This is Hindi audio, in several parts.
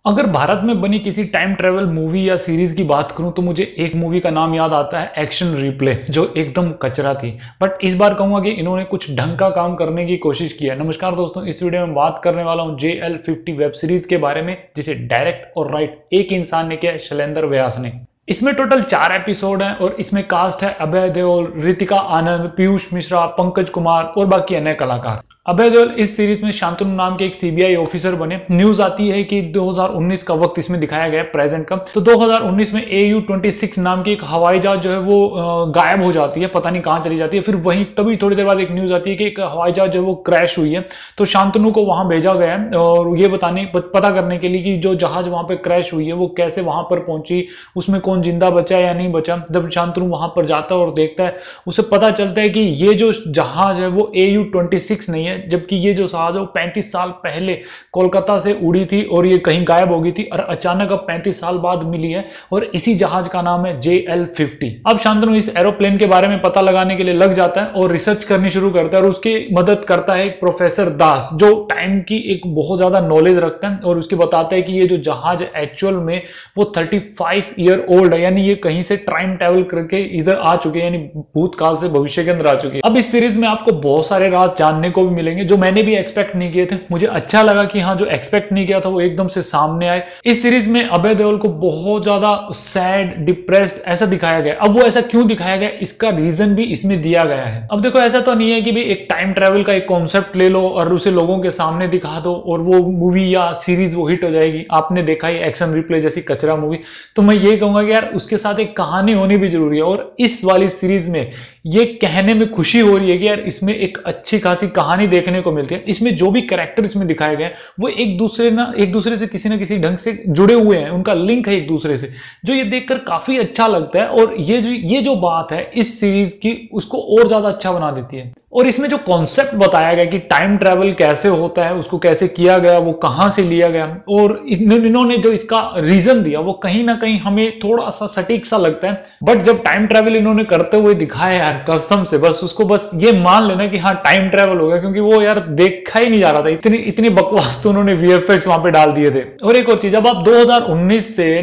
अगर भारत में बनी किसी टाइम ट्रेवल मूवी या सीरीज की बात करूं तो मुझे एक मूवी का नाम याद आता है, एक्शन रिप्ले, जो एकदम कचरा थी। बट इस बार कहूंगा कि इन्होंने कुछ ढंग का काम करने की कोशिश की है। नमस्कार दोस्तों, इस वीडियो में बात करने वाला हूं JL50 वेब सीरीज के बारे में, जिसे डायरेक्ट और राइट एक इंसान ने किया, शैलेंद्र व्यास ने। इसमें टोटल 4 एपिसोड हैं और इसमें कास्ट है अभय देओल, रितिका आनंद, पीयूष मिश्रा, पंकज कुमार और बाकी अन्य कलाकार। अभय देओल इस सीरीज में शांतनु नाम के एक CBI ऑफिसर बने। न्यूज आती है कि 2019 का वक्त इसमें दिखाया गया है, प्रेजेंट का। तो 2019 में AU-26 नाम की एक हवाई जहाज जो है वो गायब हो जाती है, पता नहीं कहाँ चली जाती है। फिर वहीं तभी थोड़ी देर बाद एक न्यूज आती है कि एक हवाई जहाज जो है वो क्रैश हुई है। तो शांतनु को वहां भेजा गया है और ये पता करने के लिए कि जो जहाज वहां पर क्रैश हुई है वो कैसे वहां पर पहुंची, उसमें कौन जिंदा बचा या नहीं बचा। जब शांतनु वहां पर जाता है और देखता है, उसे पता चलता है कि ये जो जहाज है वो AU-26 नहीं है, जबकि ये जो जहाज है वो 35 साल पहले कोलकाता से उड़ी थी और ये कहीं गायब हो गई थी और अचानक अब 35 साल बाद मिली है। और इसी जहाज का नाम है JL50। अब शांतनु इस एरोप्लेन के बारे में पता लगाने के लिए लग जाता है और रिसर्च करनी शुरू करता है और उसकी मदद करता है एक प्रोफेसर दास, जो टाइम की एक बहुत ज्यादा नॉलेज रखता है और उसके बताता है कि ये जो जहाज एक्चुअल में वो 35 ईयर ओल्ड है, यानी ये कहीं से टाइम ट्रेवल करके इधर आ चुके हैं, यानी भूतकाल से भविष्य के अंदर आ चुके हैं। अब इस सीरीज में आपको बहुत सारे राज जानने को भी मिलेंगे जो मैंने भी एक्सपेक्ट नहीं किए थे। मुझे अच्छा लगा कि हाँ, जो एक्सपेक्ट नहीं किया था वो एकदम से सामने आए। इस सीरीज में अभय देओल को बहुत ज्यादा सैड, डिप्रेस्ड ऐसा दिखाया गया। अब वो ऐसा क्यों दिखाया गया, इसका रीजन भी इसमें दिया गया है। अब देखो, ऐसा तो नहीं है कि भाई एक टाइम ट्रेवल का एक कॉन्सेप्ट ले लो और उसे लोगों के सामने दिखा दो और वो मूवी या सीरीज वो हिट हो जाएगी। आपने देखा ही एक्शन रिप्ले जैसी कचरा मूवी, तो मैं ये कहूंगा कि यार उसके साथ एक कहानी होनी भी जरूरी है। और इस वाली सीरीज में ये कहने में खुशी हो रही है कि यार इसमें एक अच्छी खासी कहानी देखने को मिलती है। इसमें जो भी कैरेक्टर इसमें दिखाए गए वो एक दूसरे से किसी ना किसी ढंग से जुड़े हुए हैं, उनका लिंक है एक दूसरे से, जो ये देखकर काफी अच्छा लगता है। और ये जो बात है इस सीरीज की, उसको और ज्यादा अच्छा बना देती है। और इसमें जो कॉन्सेप्ट बताया गया कि टाइम ट्रेवल कैसे होता है, उसको कैसे किया गया, वो कहां से लिया गया, और इन्होंने जो इसका रीजन दिया वो कहीं ना कहीं हमें थोड़ा सा सटीक सा लगता है। बट जब टाइम ट्रेवल इन्होंने करते हुए दिखाया यार, कसम से बस ये मान लेना कि हाँ टाइम ट्रेवल हो गया, क्योंकि वो यार देखा ही नहीं जा रहा था। इतनी बकवास तो उन्होंने VFX वहां पे डाल दिए थे। और एक और चीज, अब आप 2019 से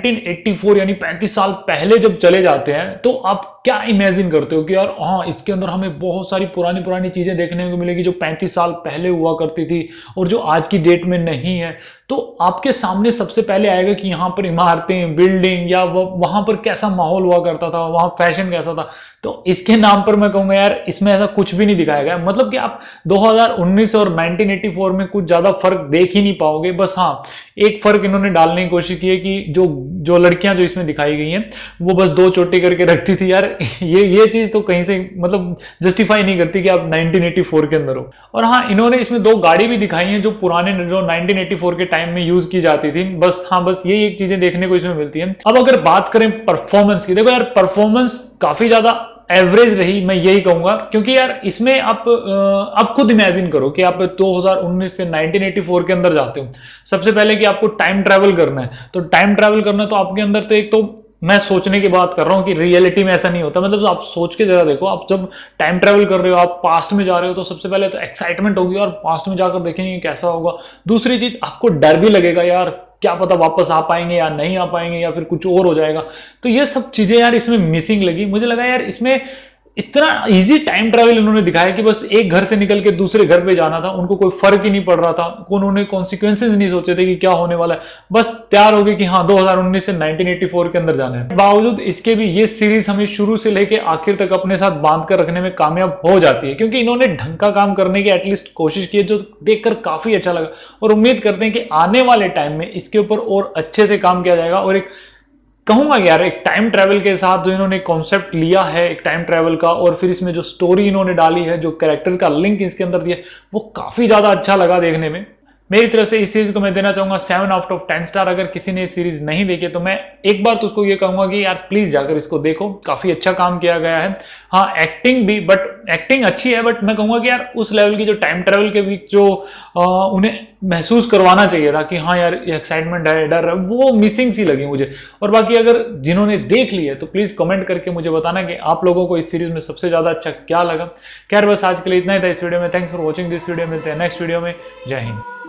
1984 यानी 35 साल पहले जब चले जाते हैं, तो आप क्या इमेजिन करते हो कि यार हाँ, इसके अंदर हमें बहुत सारी पुरानी चीजें देखने को मिलेगी जो 35 साल पहले हुआ करती थी और जो आज की डेट में नहीं है। तो आपके सामने सबसे पहले आएगा कि यहाँ पर इमारतें, बिल्डिंग, या वहां पर कैसा माहौल हुआ करता था, वहां फैशन कैसा था। तो इसके नाम पर मैं कहूंगा यार इसमें ऐसा कुछ भी नहीं दिखाया गया। मतलब कि आप 2019 और 1984 में कुछ ज्यादा फर्क देख ही नहीं पाओगे। बस हाँ, एक फर्क इन्होंने डालने की कोशिश की है कि जो लड़कियां जो इसमें दिखाई गई हैं वो बस 2 चोटी करके रखती थी। यार ये चीज तो कहीं से मतलब जस्टिफाई नहीं करती कि आप 1984 के अंदर हो। और हाँ, इन्होंने इसमें 2 गाड़ी भी दिखाई हैं जो 1984 के टाइम में यूज की जाती थी। बस ये एक चीजें देखने को इसमें मिलती है। अब अगर बात करें परफॉर्मेंस की, देखो यार परफॉर्मेंस काफी ज्यादा एवरेज रही, मैं यही कहूंगा। क्योंकि यार इसमें आप खुद इमेजिन करो कि आप 2019 से 1984 के अंदर जाते हो। सबसे पहले कि आपको टाइम ट्रेवल करना है, तो टाइम ट्रेवल करना तो आपके अंदर तो एक तो मैं सोचने की बात कर रहा हूं कि रियलिटी में ऐसा नहीं होता। मतलब आप सोच के जरा देखो, आप जब टाइम ट्रेवल कर रहे हो, आप पास्ट में जा रहे हो, तो सबसे पहले तो एक्साइटमेंट होगी और पास्ट में जाकर देखेंगे कैसा होगा। दूसरी चीज, आपको डर भी लगेगा, यार क्या पता वापस आ पाएंगे या नहीं आ पाएंगे या फिर कुछ और हो जाएगा। तो ये सब चीजें यार इसमें मिसिंग लगी। मुझे लगा यार इसमें इतना इजी टाइम ट्रैवल इन्होंने दिखाया कि बस एक घर से निकल के दूसरे घर पे जाना था, उनको कोई फर्क ही नहीं पड़ रहा था, उन्होंने कॉन्सिक्वेंसेज नहीं सोचे थे कि क्या होने वाला है। बस तैयार हो गए कि हाँ 2019 से 1984 के अंदर जाना है। बावजूद इसके भी ये सीरीज हमें शुरू से लेके आखिर तक अपने साथ बांध कर रखने में कामयाब हो जाती है, क्योंकि इन्होंने ढंग का काम करने की एटलीस्ट कोशिश की है, जो देखकर काफी अच्छा लगा। और उम्मीद करते हैं कि आने वाले टाइम में इसके ऊपर और अच्छे से काम किया जाएगा। और एक कहूंगा यार, एक टाइम ट्रैवल के साथ जो इन्होंने कॉन्सेप्ट लिया है एक टाइम ट्रैवल का, और फिर इसमें जो स्टोरी इन्होंने डाली है, जो कैरेक्टर का लिंक इसके अंदर दिया, वो काफी ज्यादा अच्छा लगा देखने में। मेरी तरफ से इस सीरीज को मैं देना चाहूंगा 7 आउट ऑफ 10 स्टार। अगर किसी ने इस सीरीज नहीं देखी तो मैं एक बार तो उसको ये कहूंगा कि यार प्लीज जाकर इसको देखो, काफी अच्छा काम किया गया है। हाँ, एक्टिंग भी, बट एक्टिंग अच्छी है, बट मैं कहूंगा कि यार उस लेवल की जो टाइम ट्रेवल के बीच जो उन्हें महसूस करवाना चाहिए था कि हाँ यार एक्साइटमेंट है, डर है, वो मिसिंग सी लगी मुझे। और बाकी अगर जिन्होंने देख ली है तो प्लीज कमेंट करके मुझे बताना कि आप लोगों को इस सीरीज में सबसे ज्यादा अच्छा क्या लगा। खैर बस आज के लिए इतना ही था इस वीडियो में। Thanks for watching this video. मिलते हैं नेक्स्ट वीडियो में। जय हिंद।